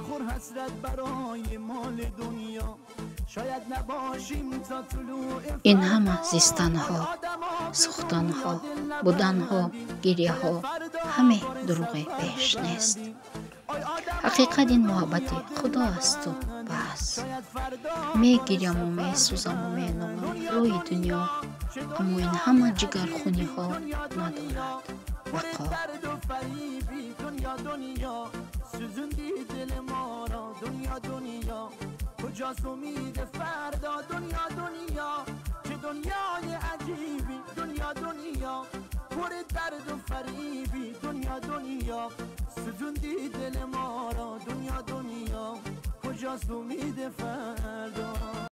نخور حسرت برای مال دنیا، شاید نباشیم تا طلوع این همه زیستنها، سوختنها، بودنها، گریه‌ها همه دروغ بیش نیست. حقیقت این محبت خدا است و بس. می گریم و می سوزم و می نالم روی دنیا، اما این همه جگر خونی ها ندارد بقا. سوزوندی دل ما را دنیا دنیا، کجاست امید فردا دنیا دنیا، چه دنیای عجیبی دنیا دنیا، پر درد و فریبی دنیا دنیا، سوزوندی دل ما را دنیا دنیا، کجاست امید فردا.